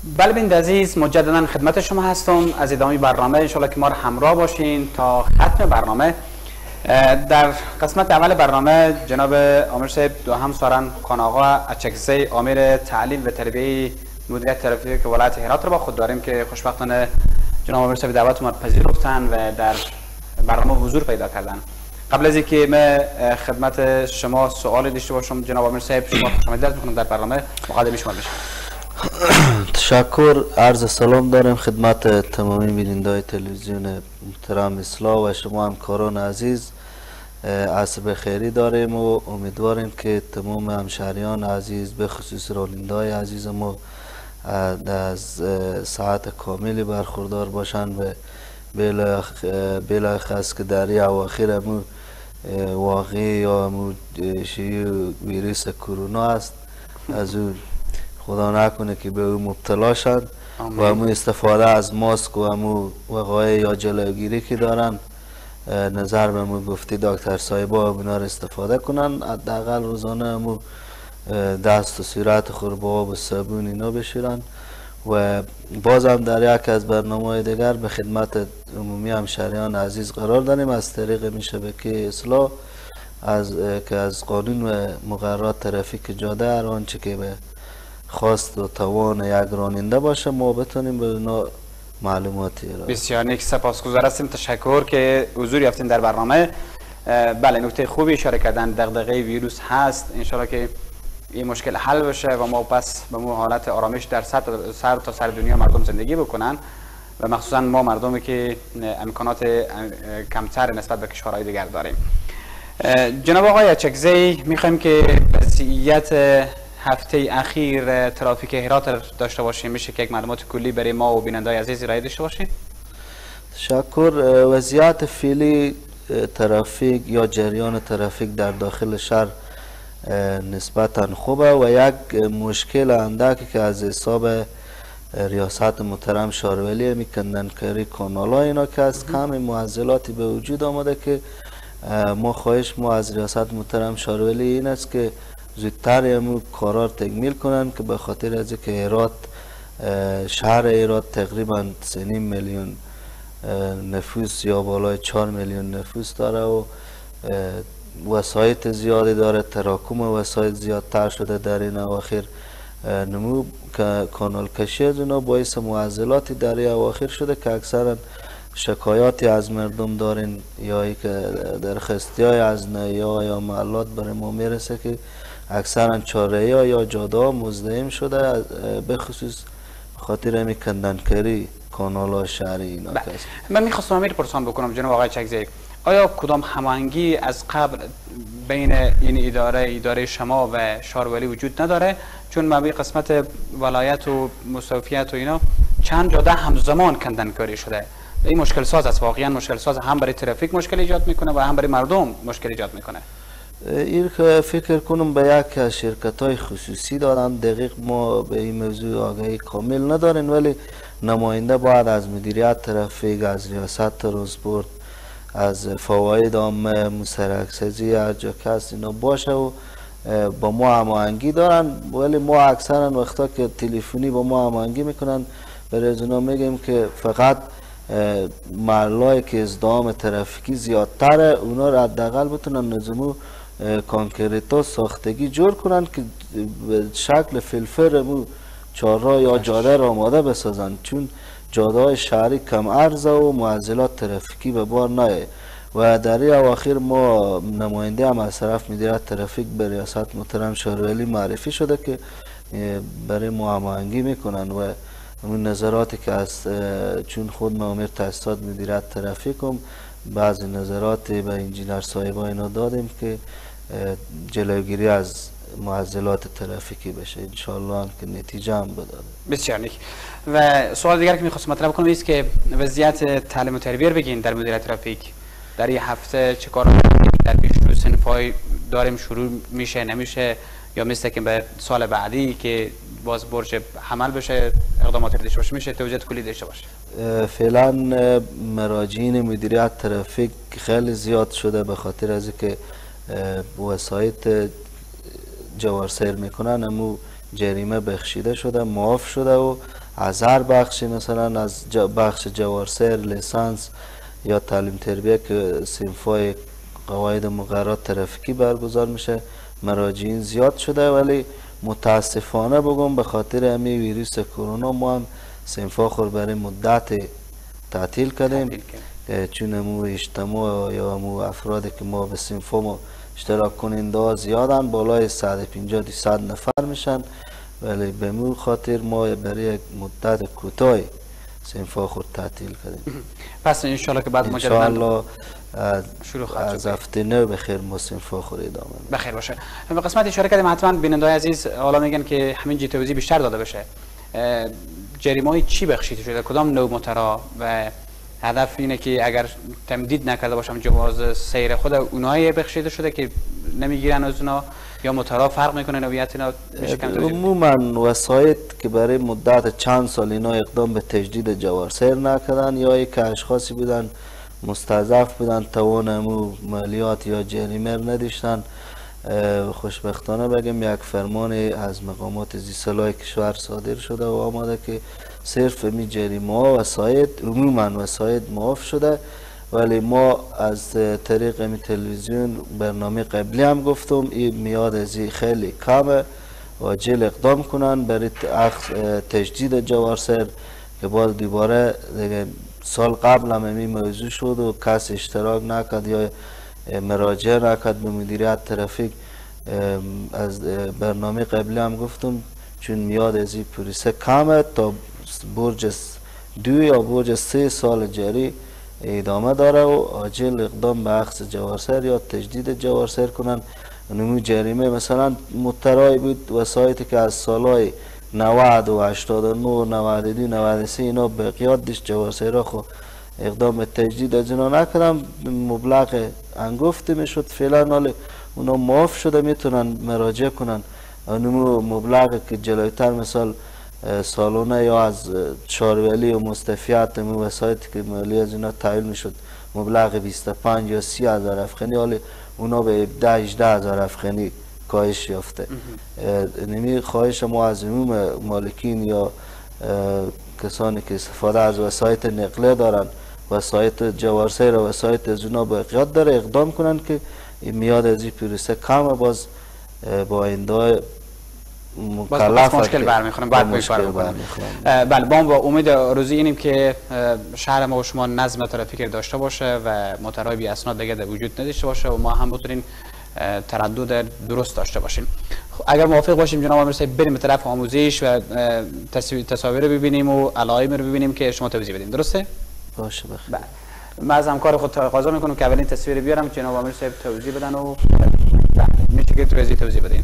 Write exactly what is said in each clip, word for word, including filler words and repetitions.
بله بینید عزیز، مجددا خدمت شما هستم. از ادامه برنامه انشاءالله که ما رو همراه باشین تا ختم برنامه. در قسمت اول برنامه جناب آمر صاحب دو هم سارن خان آقا اچکزی آمر تعلیم و تربیه مدیریت ترافیک ولایت هرات رو با خود داریم که خوشبختانه جناب آمر صاحب دعوت ما پذیرفتن و در برنامه حضور پیدا کردن. قبل از اینکه من خدمت شما سوال داشته باشم جناب آمر صاحب، شما خوشامدید می‌کنم در برنامه مقدمه شما بشم. تشکر، عرض سلام دارم خدمت تمامی بینندگان تلویزیون محترم اصلاح و شما همکاران عزیز. عصر خیری داریم و امیدواریم که تمام همشهریان عزیز به خصوص رانندگان عزیز ما از ساعت کاملی برخوردار باشند و بالاخص که در اواخر همون واقعی یا همون شیوع ویروس کرونا است، از اون خدا نکنه که به اون مبتلا شد و همون استفاده از ماسک و همون وقایع یا جلوگیری که دارن نظر به همون گفتی دکتر صاحبا اونا رو استفاده کنن، حداقل روزانه همون دست و صورت خود با آب و صابون اینا بشورن. و بازم در یک از برنامه‌های دیگر به خدمت عمومی همشهریان عزیز قرار داریم از طریق این شبکه اصلاح از که از قانون و مقررات ترافیک جاده هر آنچه که به خواست و توان یک راننده باشه ما بتونیم به اونا معلوماتی ارائه. بسیار نیک، سپاسگزار هستیم. تشکر که حضور یافتین در برنامه. بله، نکته خوبی اشاره کردن، دغدغه ویروس هست، انشالله که این مشکل حل بشه و ما پس به مو حالت آرامش در سر تا سر, تا سر دنیا مردم زندگی بکنن و مخصوصا ما مردمی که امکانات کمتر نسبت به کشورهای دیگر داریم. جناب آقای اچکزی، میخوایم که وضعیت هفته اخیر ترافیک هرات داشته باشیم، میشه که یک معلومات کلی برای ما و بینندگان عزیز ارائه داشته باشیم؟ تشکر. وضعیت فعلی ترافیک یا جریان ترافیک در داخل شهر نسبتا خوبه و یک مشکل اندکی که از حساب ریاست محترم شارولی میکندن کاری کانال ها اینا که از کم معضلاتی به وجود آمده که ما خواهش ما از ریاست محترم شارولی این است که زودتر همون کارا تکمیل کنن که به خاطر از که هرات شهر هرات تقریبا سه و نیم میلیون نفوس یا بالای چهار میلیون نفوس داره و وسایط زیادی داره، تراکم وسایط زیادتر شده در این اواخر. نمو کانال کشی از اونا باعث معضلاتی در این اواخر شده که اکثرا شکایاتی از مردم دارین یا که درخواستی های از نهیه ها یا محلات برای ما میرسه که اکثرا چاره ها یا جاده ها مزدحم شده به خصوص خاطر همی کندنکاری کانال ها شهری اینا. من میخواستم امیر پرسان بکنم جناب آقای چکزی، آیا کدام هماهنگی از قبل بین این اداره اداره شما و شارولی وجود نداره؟ چون ما به قسمت ولایت و مصوفیت و اینا چند جاده همزمان کندنکاری شده. این مشکل ساز است، واقعا مشکل ساز، هم برای ترافیک مشکل ایجاد میکنه و هم برای مردم مشکل ایجاد میکنه. این فکر کنم به یک از شرکت های خصوصی دارن، دقیق ما به این موضوع آگاهی کامل ندارن، ولی نماینده باید از مدیریت ترافیک، از ریاست ترانسپورت، از فواید عامه، مسرکسازی هر جا که هست اینا باشه و با ما هماهنگی دارن، ولی ما اکثرا وقتا که تلفنی با ما هماهنگی میکنن برای از اونا میگیم که فقط محلهایی که ازدحام ترافیکی زیادتره اونا را حداقل بتونن نظمو کانکریتا ساختگی جور کنن که به شکل فلفل مو چهارراه یا جاده را آماده بسازن، چون جاده های شهری کم عرضه و معضلات ترافیکی به بار نیه. و در این اواخر ما نماینده هم از طرف مدیریت ترافیک به ریاست محترم شارولی معرفی شده که برای ما هماهنگی میکنن و اون نظراتی که از چون خود مامور تاسیسات مدیریت ترافیک هم بعضی نظراتی به انجینر صاحبا اینا دادیم که جلوگیری از معضلات ترافیکی بشه، انشالله هم که نتیجه هم بده. بسیار نیک. و سوال دیگر که میخواستم مطرح کنم است که وضعیت تعلیم و تربیت بگین در مدیریت ترافیک در این هفته چه کار در پیش رو صنفای داریم، شروع میشه نمیشه یا مثل که به سال بعدی که باز برج حمل بشه اقدامات داشته باشه، میشه توجیه کلی داشته باشه؟ فعلا مراجعین مدیریت ترافیک خیلی زیاد شده به خاطر از که وسایط جوار سیر میکنن، امو جریمه بخشیده شده، معاف شده و از هر بخشی، مثلا از بخش جوارسر، لیسانس یا تعلیم تربیه که صنفای قواعد مقررات ترافیکی برگزار میشه، مراجعین زیاد شده. ولی متاسفانه بگم به خاطر امی ویروس کرونا ما هم صنفا خور برای مدت تعطیل کردیم، چون امو اجتماع یا امو افرادی که ما به صنفا ما اشتراک کننده ها زیادن، بالای صد و پنجاه تا صد نفر میشن. ولی به مو خاطر ما برای یک مدت کوتاهی صنفا خود تعطیل کردیم. پس انشالله که بعد انشالله از هفته نو بخیر ما صنفا خود ادامه بخیر باشه. به قسمت اشاره کردیم حتما بیننده‌های عزیز حالا میگن که همین جی توضیح بیشتر داده بشه. جریمه های چی بخشیده شده؟ کدام نوع موتورا؟ و هدف اینه که اگر تمدید نکرده باشم جواز سیر خود اونایی بخشیده شده که نمیگیرن از اونا، یا موتورا فرق میکنه نوعیت اینا؟ عموما وسایط که برای مدت چند سال اینا اقدام به تجدید جواز سیر نکردن، یا یک اشخاصی بودن مستضعف بودن، توان امو مالیات یا جریمه نداشتن، خوشبختانه بگم یک فرمان از مقامات زیرسالای کشور صادر شده و آماده که صرف می جریمه ها وسایط عموما وسایط معاف شده. ولی ما از طریق می تلویزیون برنامه قبلی هم گفتم این میاد از خیلی کمه و جل اقدام کنن برای تجدید جواز سیر که باز دوباره سال قبل هم این موضوع شد و کس اشتراک نکرد یا مراجعه نکرد به مدیریت ترافیک. از برنامه قبلی هم گفتم چون میاد از این پروسه کمه تا برج دو یا برج سه سال جاری ادامه داره و عاجل اقدام به اخذ جواز سیر یا تجدید جواز سیر کنن. نمو جریمه مثلا مترای بود وسایطی که از سالهای نود و هشتاد و نه نود و دو نود و سه اینا بقیات دیش جواز سیر خو اقدام به تجدید از اینا نکردم، مبلغ انگفته میشد. فعلا حال اونا معاف شده میتونن مراجعه کنن. نمو مبلغ که جلویتر مثال سالانه یا از چهارولی و مستفیات و وسایطی که مالی از اینا تحویل میشد مبلغ بیست و پنج یا سی هزار افغانی، حالی اونا به ده هجده هزار افغانی کاهش یافته. نمی خواهش ما از عموم مالکین یا کسانی که استفاده از وسایط نقله دارن، وسایط جواز سیر و وسایط از اونا باقیات داره اقدام کنن که میاد از این پروسه کم باز با آینده مکلف مشکل برمیخورن باید مشکل برمیخورن. بله با با امید روزی اینیم که شهر ما و شما نظم ترافیک داشته باشه و موتورهای بی اسناد دیگه در وجود نداشته باشه و ما هم بتونیم تردد درست داشته باشیم. اگر موافق باشیم جناب آمیر صاحب بریم به طرف آموزش و تصاویر رو ببینیم و علائم رو ببینیم که شما توضیح بدین. درسته؟ باشه بخیر. بله. من از همکار خود تقاضا میکنم که اولین تصویر بیارم جناب آمیر صاحب توضیح بدن و میشه که توضیح توضیح بدین.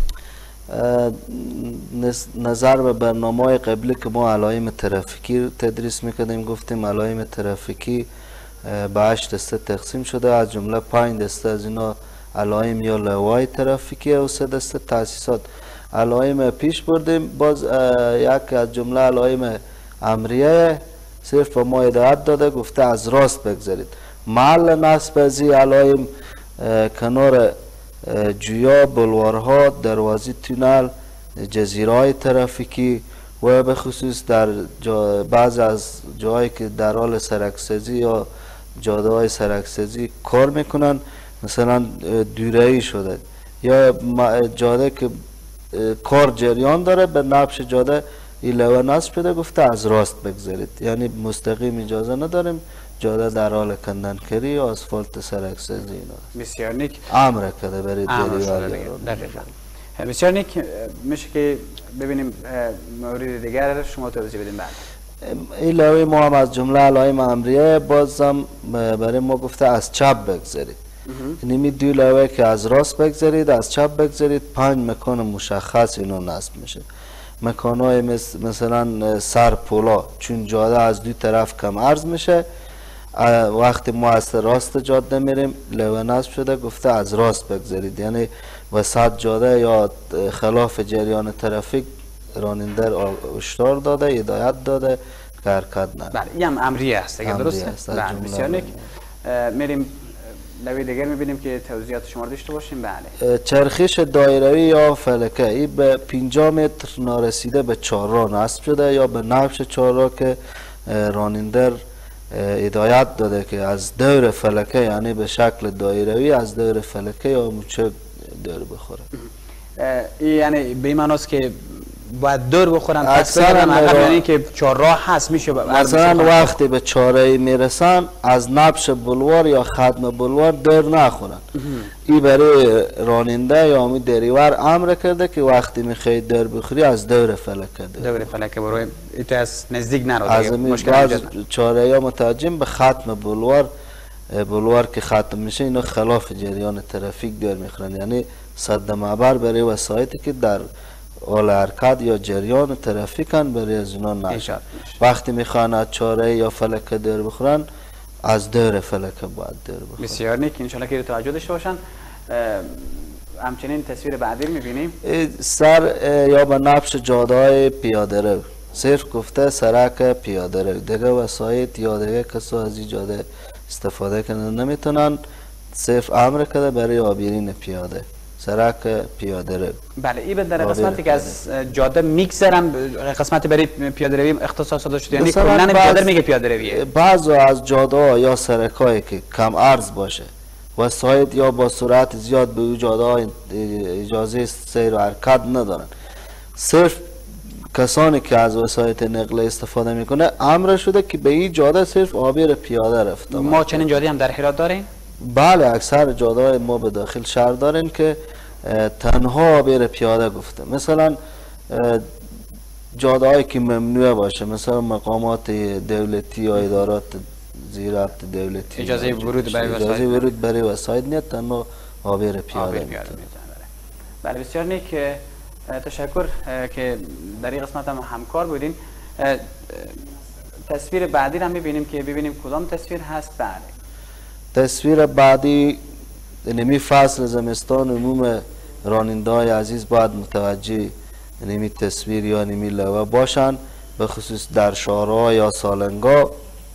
نظر به برنامه قبلی که ما علائم ترافیکی تدریس میکردیم گفتیم علائم ترافیکی به هشت دسته تقسیم شده، از جمله پنج دسته از اینا علائم یا لوای ترافیکی و سه دسته تاسیسات. علائم پیش بردیم، باز یک از جمله علائم امریه صرف به ما هدایت داده گفته از راست بگذارید. محل نصب از این علائم کنار جویا، بلوارها، دروازه تونل، جزیره های ترافیکی و به خصوص در بعض از جاهایی که در حال سرکسازی یا جاده های سرکسازی کار میکنن، مثلا دوره‌ای شده یا جاده که کار جریان داره به نبش جاده این لوحه نصب شده گفته از راست بگذارید، یعنی مستقیم اجازه نداریم، جاده در حال کندنکاری یا آسفالت سرکسازی اینا. بسیار نیک. امر کرده برای دقیقاً. بسیار نیک. میشه که ببینیم مورد دیگر شما توضیح بدین. بعد این لوحه ما هم از جمله علائم امریه بازم برای ما گفته از چپ بگذارید. یعنی دو لوحه که از راست بگذارید از چپ بگذارید، پنج مکان مشخص اینو نصب میشه. مکانهای مثل مثلا سر پولا چون جاده از دو طرف کم عرض میشه، وقتی ما از راست جاده میریم لوحه نصب شده گفته از راست بگذارید، یعنی وسط جاده یا خلاف جریان ترافیک راننده هشدار داده، هدایت داده که حرکت نکنه. بله این هم امریه است دیگه، درسته؟ بله بسیار نیک. میریم لوی دیگر میبینیم که توضیحات شما رو داشته باشیم. بله. چرخش دایروی یا فلکه این به پنجاه متر نارسیده به چهارراه نصب شده یا به نقش چهارراه که راننده هدایت داده که از دور فلکه یعنی به شکل دایروی از دور فلکه یا موچه دور بخوره. یعنی به این معناست که باید دور بخورن اکثر یعنی که چهارراه هست میشه مثلا وقتی به چهارراهی میرسن از نبش بلوار یا ختم بلوار دور نخورن. این برای راننده یا امی دریور امر کرده که وقتی میخوای دور بخوری از دور فلکه دور دور فلکه برای ایتو از نزدیک نرو از بعض چهارراهی ها متوجه به ختم بلوار بلوار که ختم میشه اینا خلاف جریان ترافیک دور میخورن، یعنی صد معبر برای وسایطی که در حال حرکت یا جریان ترافیکن برای از اونا نشد. وقتی میخوان از چهارراهی یا فلکه دور بخورن از دور فلکه باید دور بخورن. بسیار نیک، انشالله که توجه داشته باشن. همچنین تصویر بعدی میبینیم سر یا به نبش جاده های پیاده رو صرف گفته سرک پیاده رو، دیگه وسایط یا دیگه کسا از این جاده استفاده کنن نمیتونن، صرف امر کرده برای آبیرین پیاده سرک پیاده رو. بله این در قسمتی که از جاده میگذرن قسمتی برای پیاده روی اختصاص داده شده، یعنی کلا پیاده میگه پیاده رویه. بعضی از جاده ها یا سرکایی که کم عرض باشه وسایط یا با سرعت زیاد به اون جاده ها اجازه سیر و حرکت ندارن، صرف کسانی که از وسایط نقل استفاده میکنه امر شده که به این جاده صرف آبیر پیاده رفته. ما چنین جاده هم در هرات داریم؟ بله اکثر جاده های ما به داخل شهر دارن که تنها آبیر پیاده گفته. مثلا جاده هایی که ممنوع باشه مثلا مقامات دولتی یا ادارات زیرت دولتی اجازه ورود برای وسایط اجازه ورود برای وسایط نیست، تنها آبیر پیاده. پیاده بله بسیار نیک، تشکر که در این قسمت هم همکار بودین. تصویر بعدی هم میبینیم که ببینیم کدام تصویر هست. بله تصویر بعدی نمی فصل زمستان عموم راننده های عزیز باید متوجه نمی تصویر یا نمی لوه باشن، به خصوص در شهرها یا سالنگا.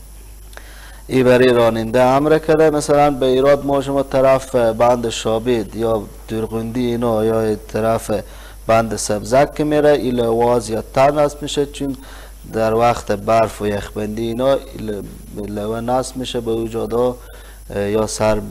ای برای راننده امر کرده مثلا به ایراد ما شما طرف بند شابید یا درغندی اینا یا طرف بند سبزک که میره ای لوه زیادتر نصب میشه، چون در وقت برف و یخبندی اینا لوه نصب میشه به وجودا یا سر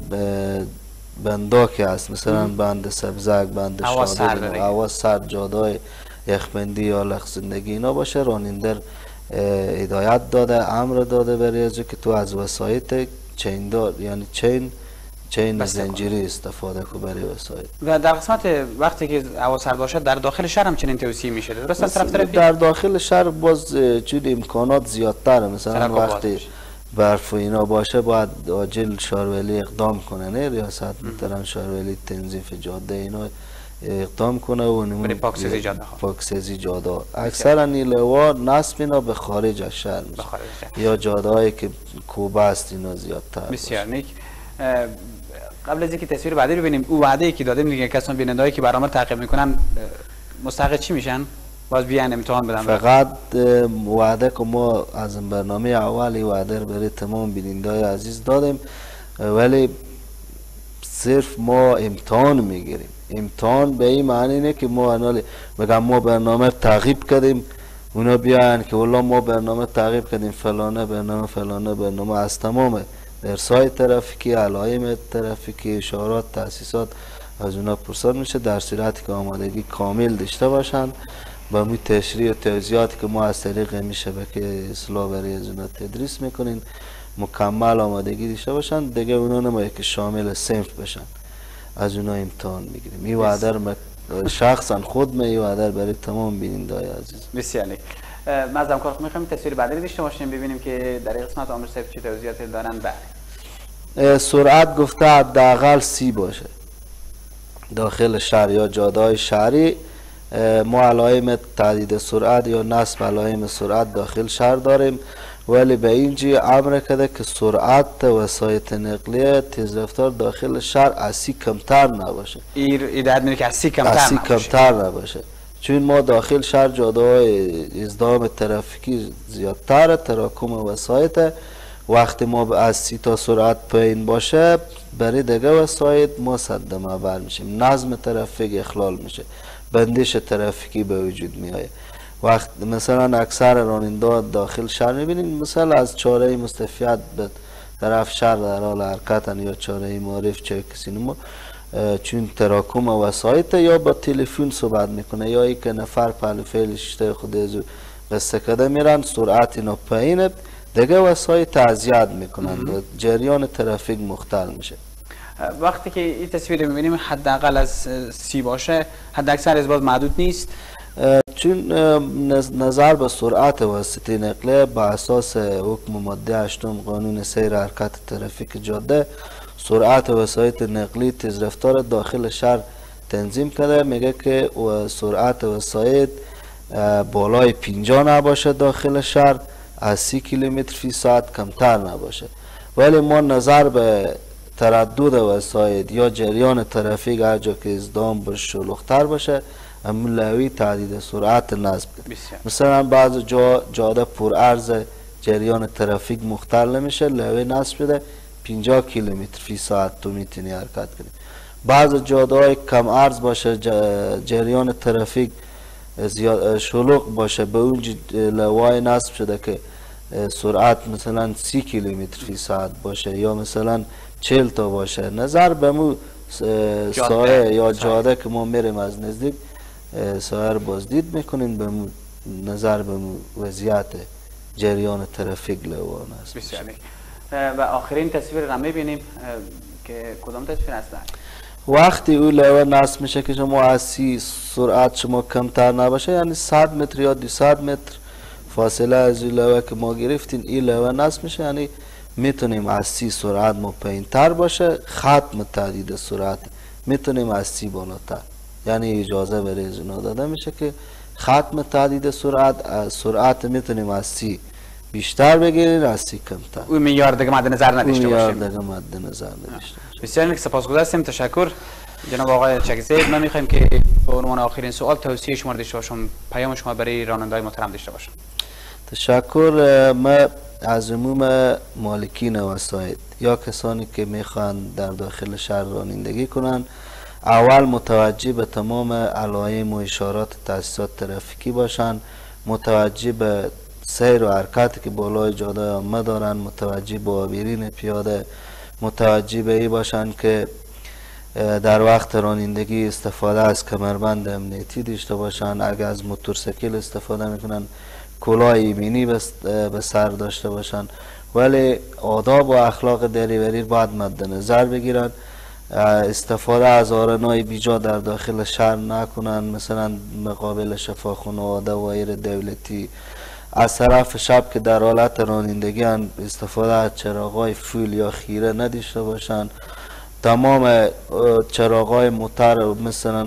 بندا که هست مثلا بند سبزک بند شابید هوا سرد جاده یخبندی یا لغزندگی اینا باشه. راننده هدایت داده امر داده برای از که تو از وسایط چین دار یعنی چین چین زنجیری استفاده کو برای وسایط. و در قسمت وقتی که هوا سرد باشه در داخل شهر هم چنین توصیه میشه درست از طرف طرفی؟ در داخل شهر باز چون امکانات زیادتره، مثلا وقتی برف و اینا باشه باید عاجل شهرولی اقدام کنه، نه ریاست محترم شهرولی تنظیف جاده اینا اقدام کنه و نمون پاکسازی جاده ها پاکسازی جاده اکثرا نیلوا نصب اینا به خارج از شهر میشه یا جاده هایی که کوبه است اینا زیادتر. بسیار نیک. قبل از اینکه تصویر بعدی رو ببینیم او وعده ای که داده میگه کسان بیننده‌ای که برنامه تعقیب میکنن مستحق چی میشن؟ باز بیان امتحان بدن. فقط وعده که ما از برنامه اولی وعده برای تمام بیننده‌های عزیز دادیم، ولی صرف ما امتحان میگیریم. امتحان به این معنی نه که ما انال بگم ما برنامه تعقیب کردیم اونا بیان که والله ما برنامه تعقیب کردیم فلانه برنامه فلانه برنامه از تمام ارسای ترافیکی علائم ترافیکی اشارات تاسیسات از اونا پرسان میشه، در صورتی که آمادگی کامل داشته باشن با می تشریح و توضیحاتی که ما از طریق می شبکه اصلاح برای از اونا تدریس میکنین مکمل آمادگی داشته باشن دیگه اونا نمایه که شامل صنف بشن از اونا امتحان میگیریم. این وعده رو شخصا خود من این وعده برای تمام بیننده‌های عزیز. بسیار نیک. ما از همکار میخوایم تصویر بعدی داشته باشیم ببینیم که در این قسمت آمر صاحب چه توضیحاتی دارن. بله سرعت گفته حداقل سی باشه داخل شهر یا جاده‌های شهری. ما علائم تعدید سرعت یا نصب علائم سرعت داخل شهر داریم، ولی به اینجی امر کرده که سرعت وسایط نقلیه تیزرفتار داخل شهر از سی کمتر نباشه. ایر ایداد میگه که از سی کمتر از سی کمتر نباشه، چون ما داخل شهر جاده های ازدحام ترافیکی زیادتر تراکم وسایط وقتی ما از سی تا سرعت پایین باشه برای دیگه وسایل ما صد معبر میشیم، نظم ترافیک اخلال میشه، بندش ترافیکی به وجود میآید. وقت مثلا اکثر راننده داخل شهر میبینید مثلا از چاره مستفیض به طرف شهر در حال حرکتن یا چاره معارف چه کسی نمو چون تراکم وسایل یا با تلفن صحبت میکنه یا یک نفر پهلو فعلش خود ازو قصه کده میرن سرعت اینا پایینه دیگه وسایل تعزیت میکنن و جریان ترافیک مختل میشه. وقتی که این تصویر میبینیم حداقل از سی باشه حد اکثر از باز محدود نیست، چون نظر به سرعت واسطه نقلیه با اساس حکم ماده هشتم قانون سیر حرکت ترافیک جاده سرعت وسایل نقلی تیز رفتار داخل شهر تنظیم کرده، میگه که سرعت وسایل بالای پنجاه نباشه داخل شهر، از سی کیلومتر فی ساعت کمتر نباشه. ولی ما نظر به تردد وسایل یا جریان ترافیک هر جا که ازدحام باشه شلوغ‌تر باشه امولوی تعدید سرعت نصب کنیم. مثلا بعض جا جاده پر عرض جریان ترافیک مختل نمیشه لوی نصب شده پنجاه کیلومتر فی ساعت تو میتونی حرکت کنی. بعض جاده های کم عرض باشه جریان ترافیک زیاد شلوغ باشه به اون لوای نصب شده که سرعت مثلا سی کیلومتر فی ساعت باشه یا مثلا چهل تا باشه. نظر به مو سایه یا جاده که ما میریم از نزدیک سایه رو بازدید میکنیم به مو نظر به مو وضعیت جریان ترافیک لوان است. بسیاری. و آخرین تصویر را میبینیم که کدام تصویر هست؟ وقتی او لوه نصب میشه که شما از سی سرعت شما کمتر نباشه یعنی صد متر یا دویست متر فاصله از این لوه که ما گرفتیم این لوه نصب میشه یعنی میتونیم از سی سرعت ما پایین تر باشه ختم تعدید سرعت میتونیم از سی بالاتر یعنی اجازه برای ازنا داده میشه که ختم تعدید سرعت سرعت میتونیم از سی بیشتر بگیریم از سی کمتر. اون معیار دیگه مد نظر نداشته باشیم. معیار دیگه مد نظر نداشته باشیم. بسیار سپاسگزار هستیم. تشکر جناب آقای چکزید. ما میخوایم که به عنوان آخرین سوال توصیه شما داشته باشم، پیام شما برای راننده‌های محترم داشته باشم. تشکر. ما از عموم مالکین وسایل یا کسانی که میخوان در داخل شهر رانندگی کنند اول متوجه به تمام علائم و اشارات تاسیسات ترافیکی باشند، متوجه به سیر و حرکتی که بالای جاده عامه دارن، متوجه به عابرین پیاده، متوجه به این باشند که در وقت رانندگی استفاده از کمربند امنیتی داشته باشند، اگر از موتورسیکل استفاده میکنن کلاه ایمنی به سر داشته باشند. ولی آداب و اخلاق دریوری باید مد نظر بگیرن، استفاده از آرنای بیجا در داخل شهر نکنن، مثلا مقابل شفاخانه و دوایر دولتی. از طرف شب که در حالت رانندگی استفاده از چراغای فول یا خیره نداشته باشند. تمام چراغای موتر مثلا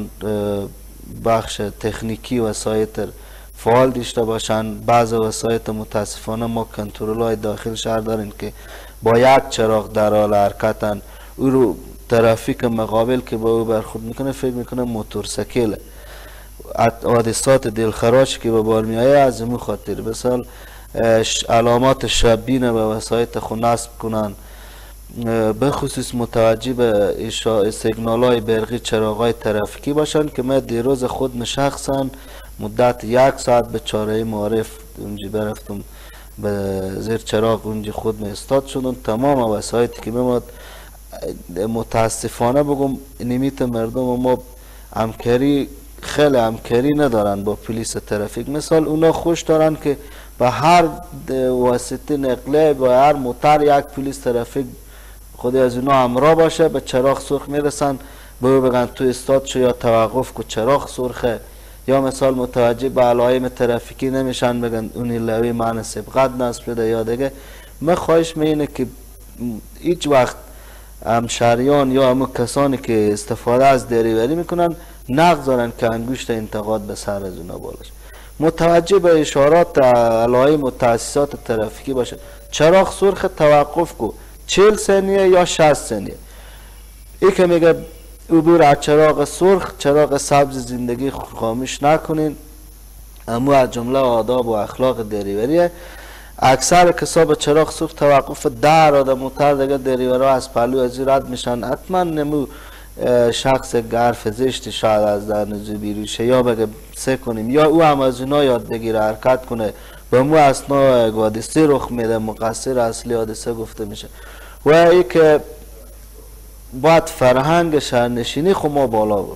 بخش تکنیکی وسایل فعال داشته باشند. بعض وسایل متاسفانه ما کنترل های داخل شهر داریم که با یک چراغ در حال حرکتن، او رو ترافیک مقابل که با او برخورد میکنه فکر میکنه موتورسیکل. حادثات دلخراش که به بار میایه از امو خاطر مثال علامات شبینه به وسایل خود نصب کنن، به خصوص متوجه به سیگنال های برقی چراغ های ترافیکی باشن که من دیروز خود شخصا مدت یک ساعت به چاره معارف اونجا برفتم به زیر چراغ اونجا خود می استاد شدم. تمام وسایلی که میماد متاسفانه بگم نمیت مردم ما همکاری خیلی همکاری ندارن با پلیس ترافیک. مثال اونا خوش دارن که به هر واسطه نقله با هر موتر یک پلیس ترافیک خود از اونا همراه باشه، به چراغ سرخ میرسن به بگن تو استاد شو یا توقف کو چراغ سرخه، یا مثال متوجه به علائم ترافیکی نمیشن بگن اونی لوی معنی سبقت نصب شده یا دیگه. من خواهش میینه که هیچ وقت همشهریان یا همه کسانی که استفاده از دریوری میکنن نگذارن که انگشت انتقاد به سر از اونا بالاش. متوجه به اشارات علائم و تاسیسات ترافیکی باشه. چراغ سرخ توقف کو چهل ثانیه یا شصت ثانیه. ای که میگه عبور از چراغ سرخ چراغ سبز زندگی خاموش نکنین. اما از جمله آداب و اخلاق دریوریه. اکثر کسا به چراغ سوخت توقف در آدم موتر دیگه دریورا از پلو از رد میشن. حتما نمو شخص گرف زشت شاید از در نزو بیروشه یا بگه سه کنیم یا او هم از اونا یاد بگیره حرکت کنه به مو اصنا حادثه رخ میده مقصر اصلی حادثه گفته میشه. و ای که باید فرهنگ شهرنشینی خو ما بالا بود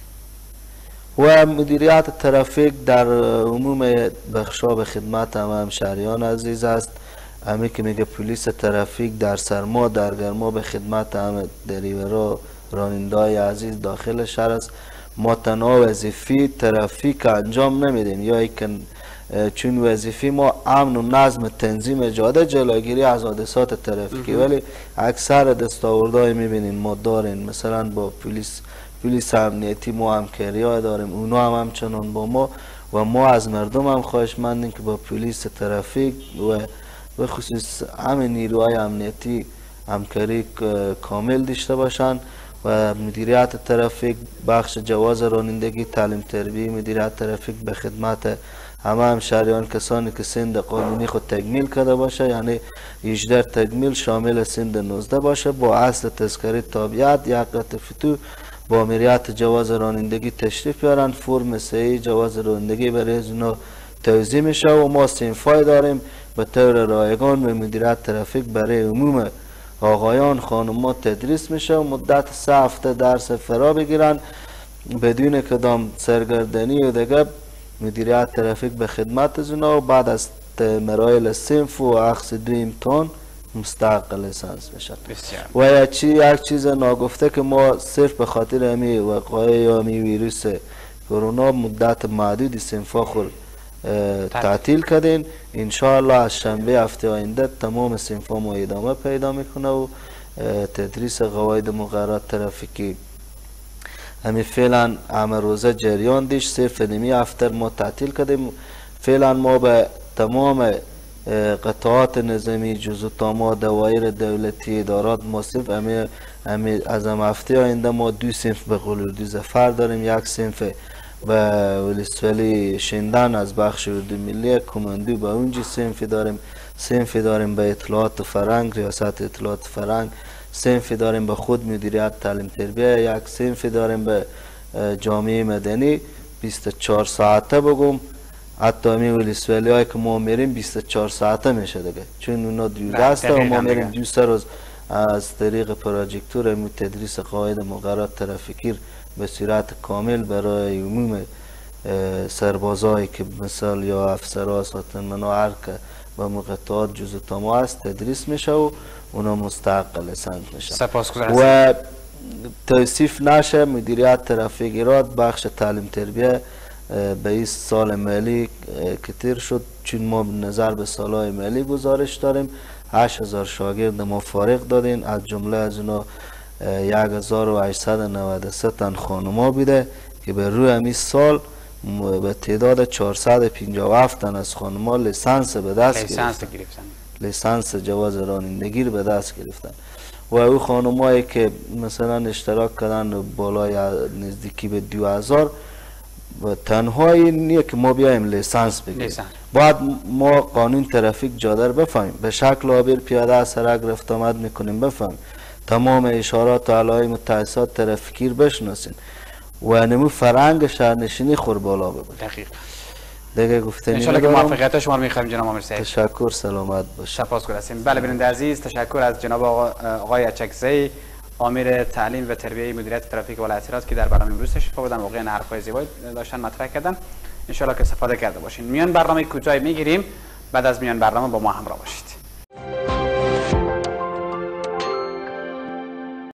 و مدیریت ترافیک در عموم بخشا به خدمت همه همشهریان عزیز است. همه که میگه پلیس ترافیک در سرما در گرما به خدمت همه دریورا رانندای عزیز داخل شهر است. ما تنها وظیفه ترافیک انجام نمیدیم یا ایکن چون وظیفه ما امن و نظم تنظیم جاده جلوگیری از حادثات ترافیکی ولی اکثر دستاوردهای میبینین ما دارین مثلا با پلیس پلیس امنیتی ما همکاری های داریم اونا هم همچنان با ما و ما از مردم هم خواهشمندیم که با پلیس ترافیک و به خصوص همین نیروهای امنیتی همکاری کامل داشته باشند و مدیریت ترافیک بخش جواز رانندگی تعلیم تربیه مدیریت ترافیک به خدمت همه همشهریان کسانی که سند قانونی خود تکمیل کرده باشه یعنی هجده تکمیل شامل سند نوزده باشه با اصل تذکره تابعیت یک قطع فتو با مدیریت جواز رانندگی تشریف بیارن فرم صحیح جواز رانندگی برای از اونا توزیع میشه و ما صنفای داریم به طور رایگان و مدیریت ترافیک برای عموم آقایان خانم‌ها تدریس میشه و مدت سه هفته درس فرا بگیرن بدون کدام سرگردانی و دیگه مدیریت ترافیک به خدمت از اونا و بعد از مراحل صنف و اخذ دو امتحان مستحق لیسانس بشن. و یک چی یک چیز ناگفته که ما صرف به خاطر امی وقایع یا امی ویروس کرونا مدت معدودی صنفا خود تعطیل کردین. انشاءالله از شنبه هفته آینده تمام صنفا ما ادامه پیدا میکنه و تدریس قواعد مقررات ترافیکی همین فعلا همه روزه جریان دیش صرف نیمی هفته ما تعطیل کردیم. فعلا ما به تمام قطعات نظامی جزو تاما دوایر دولتی ادارات ما صرف همه همه از هم هفته آینده ما دو صنف به قلوردی زفر داریم. یک صنف به ولسوالی شندن از بخش اردو ملی کماندو به اونجی صنفی داریم. صنفی داریم به اطلاعات فرنگ ریاست اطلاعات فرنگ. صنفی داریم به خود مدیریت تعلیم تربیه. یک صنفی داریم به جامعه مدنی بیست و چهار ساعته بگم حتی امی ولسوالی های که ما میریم بیست و چهار ساعته میشه دیگه چون اونا دو دسته و ما میریم دو سه روز از طریق پراجکتور امو تدریس قواعد مقررات ترافیکی به صورت کامل برای عموم سربازایی که مثال یا افسرها ساتنمنا هر که به مقطعات جزو تاما است تدریس میشه و اونا مستحق لیسانس میشه. و توصیف نشه مدیریت ترافیک ایراد بخش تعلیم تربیه به این سال مالی که تیر شد چون ما نظر به سالهای مالی گزارش داریم هشت هزار شاگرد ما فارغ دادین از جمله از اونا یک هزار و هشتصد و نود و سه تن خانما بوده که به روی همین سال به تعداد چهارصد و پنجاه و هفت تن از خانما لیسانس به دست گرفتن. لیسانس جواز رانندگی به دست گرفتن و او خانمایی که مثلا اشتراک کردن بالای نزدیکی به دو هزار و تنهایی نیه که ما بیایم لیسانس بگیریم. باید ما قانون ترافیک جاده رو بفهمیم به شکل عابر پیاده سرک رفت آمد میکنیم بفهمیم تمام اشارات و علائم تاسیسات ترافیکی رو بشناسیم و نمو فرهنگ شهرنشینی خور بالا ببریم. دقیق دیگه گفتنی انشالله که موفقیت شما رو میخوایم جناب آمر سعید. تشکر سلامت باش. سپاسگزار هستیم. بله بیننده عزیز تشکر از جناب آقای اچکزی آمر تعلیم و تربیه مدیریت ترافیک ولایت هرات که در برنامه امروز تشریف آوردن واقعا حرفای زیبایی داشتن مطرح کردن. انشالله که استفاده کرده باشین. میان برنامه کوتاهی میگیریم بعد از میان برنامه با ما همراه باشید.